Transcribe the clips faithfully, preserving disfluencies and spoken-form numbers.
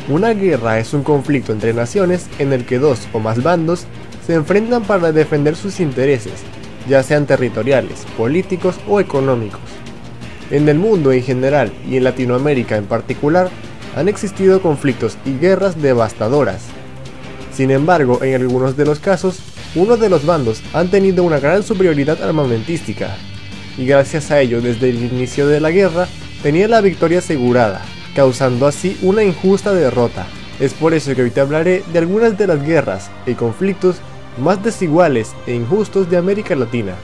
Una guerra es un conflicto entre naciones en el que dos o más bandos se enfrentan para defender sus intereses, ya sean territoriales, políticos o económicos. En el mundo en general y en Latinoamérica en particular, han existido conflictos y guerras devastadoras. Sin embargo, en algunos de los casos, uno de los bandos han tenido una gran superioridad armamentística, y gracias a ello desde el inicio de la guerra tenía la victoria asegurada, causando así una injusta derrota. Es por eso que hoy te hablaré de algunas de las guerras y conflictos más desiguales e injustos de América Latina.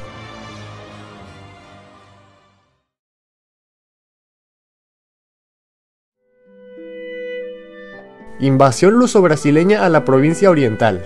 Invasión luso-brasileña a la provincia oriental.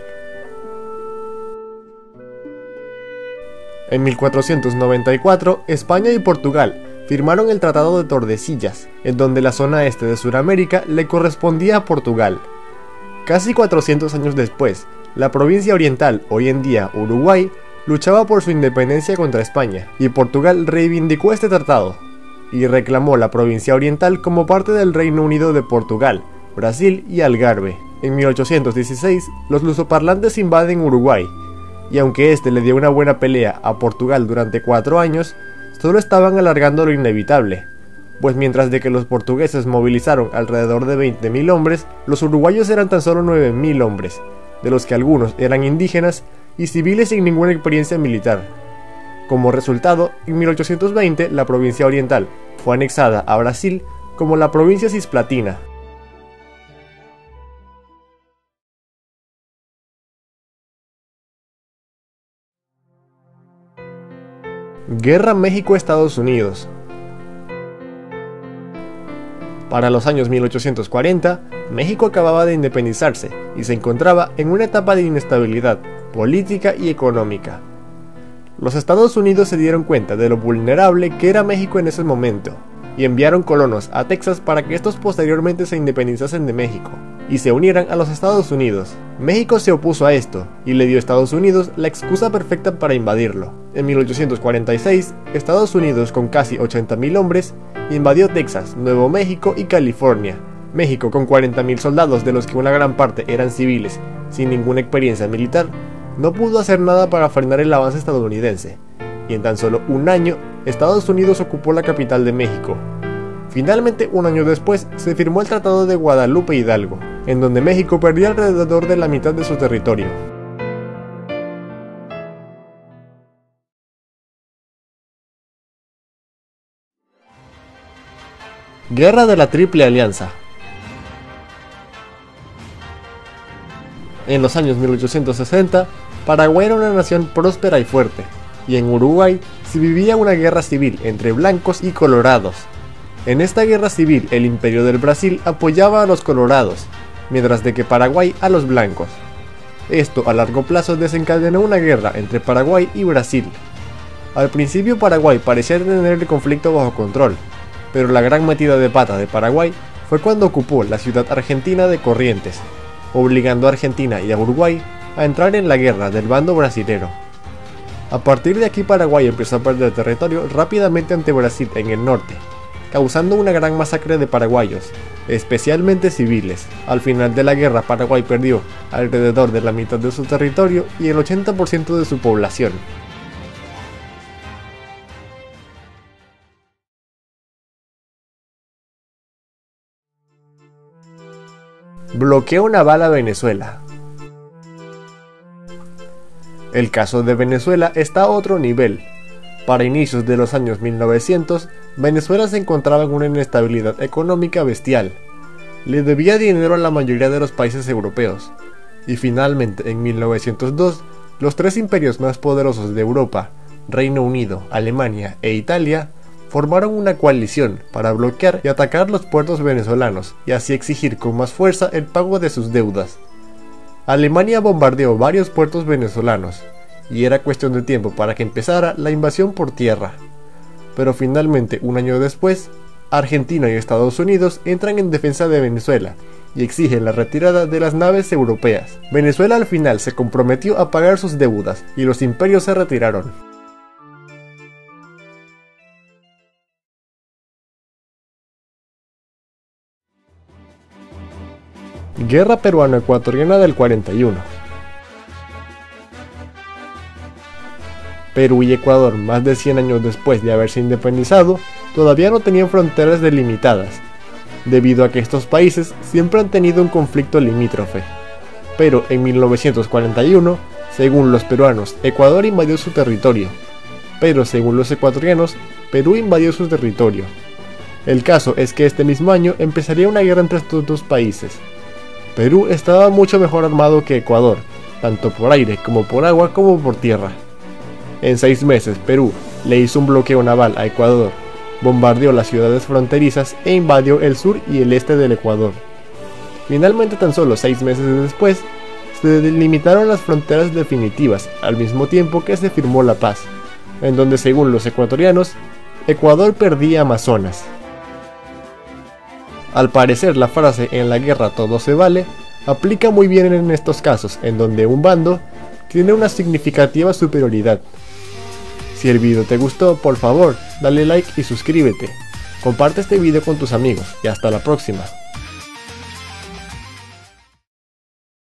En mil cuatrocientos noventa y cuatro, España y Portugal firmaron el Tratado de Tordesillas, en donde la zona este de Sudamérica le correspondía a Portugal. Casi cuatrocientos años después, la provincia oriental, hoy en día Uruguay, luchaba por su independencia contra España, y Portugal reivindicó este tratado, y reclamó la provincia oriental como parte del Reino Unido de Portugal, Brasil y Algarve. En mil ochocientos dieciséis, los lusoparlantes invaden Uruguay, y aunque este le dio una buena pelea a Portugal durante cuatro años, solo estaban alargando lo inevitable, pues mientras de que los portugueses movilizaron alrededor de veinte mil hombres, los uruguayos eran tan solo nueve mil hombres, de los que algunos eran indígenas y civiles sin ninguna experiencia militar. Como resultado, en mil ochocientos veinte la provincia oriental fue anexada a Brasil como la provincia Cisplatina. Guerra México-Estados Unidos. Para los años mil ochocientos cuarenta, México acababa de independizarse y se encontraba en una etapa de inestabilidad política y económica. Los Estados Unidos se dieron cuenta de lo vulnerable que era México en ese momento, y enviaron colonos a Texas para que estos posteriormente se independizasen de México y se unieran a los Estados Unidos. México se opuso a esto y le dio a Estados Unidos la excusa perfecta para invadirlo. En mil ochocientos cuarenta y seis, Estados Unidos, con casi ochenta mil hombres, invadió Texas, Nuevo México y California. México, con cuarenta mil soldados, de los que una gran parte eran civiles, sin ninguna experiencia militar, no pudo hacer nada para frenar el avance estadounidense, y en tan solo un año, Estados Unidos ocupó la capital de México. Finalmente, un año después, se firmó el Tratado de Guadalupe Hidalgo, en donde México perdió alrededor de la mitad de su territorio. Guerra de la Triple Alianza. En los años mil ochocientos sesenta, Paraguay era una nación próspera y fuerte, y en Uruguay se vivía una guerra civil entre blancos y colorados. En esta guerra civil, el Imperio del Brasil apoyaba a los colorados, mientras de que Paraguay a los blancos. Esto a largo plazo desencadenó una guerra entre Paraguay y Brasil. Al principio Paraguay parecía tener el conflicto bajo control, pero la gran metida de pata de Paraguay fue cuando ocupó la ciudad argentina de Corrientes, obligando a Argentina y a Uruguay a entrar en la guerra del bando brasilero. A partir de aquí Paraguay empezó a perder territorio rápidamente ante Brasil en el norte, causando una gran masacre de paraguayos, especialmente civiles. Al final de la guerra Paraguay perdió alrededor de la mitad de su territorio y el ochenta por ciento de su población. Bloqueo naval a Venezuela. El caso de Venezuela está a otro nivel. Para inicios de los años mil novecientos, Venezuela se encontraba en una inestabilidad económica bestial. Le debía dinero a la mayoría de los países europeos. Y finalmente, en mil novecientos dos, los tres imperios más poderosos de Europa, Reino Unido, Alemania e Italia, formaron una coalición para bloquear y atacar los puertos venezolanos y así exigir con más fuerza el pago de sus deudas. Alemania bombardeó varios puertos venezolanos, y era cuestión de tiempo para que empezara la invasión por tierra. Pero finalmente, un año después, Argentina y Estados Unidos entran en defensa de Venezuela y exigen la retirada de las naves europeas. Venezuela al final se comprometió a pagar sus deudas y los imperios se retiraron. Guerra peruano-ecuatoriana del cuarenta y uno. Perú y Ecuador, más de cien años después de haberse independizado, todavía no tenían fronteras delimitadas, debido a que estos países siempre han tenido un conflicto limítrofe. Pero en mil novecientos cuarenta y uno, según los peruanos, Ecuador invadió su territorio, pero según los ecuatorianos, Perú invadió su territorio. El caso es que este mismo año empezaría una guerra entre estos dos países. Perú estaba mucho mejor armado que Ecuador, tanto por aire como por agua como por tierra. En seis meses, Perú le hizo un bloqueo naval a Ecuador, bombardeó las ciudades fronterizas e invadió el sur y el este del Ecuador. Finalmente, tan solo seis meses después, se delimitaron las fronteras definitivas, al mismo tiempo que se firmó la paz, en donde, según los ecuatorianos, Ecuador perdía Amazonas. Al parecer, la frase "en la guerra todo se vale" aplica muy bien en estos casos, en donde un bando tiene una significativa superioridad. Si el video te gustó, por favor, dale like y suscríbete. Comparte este video con tus amigos y hasta la próxima.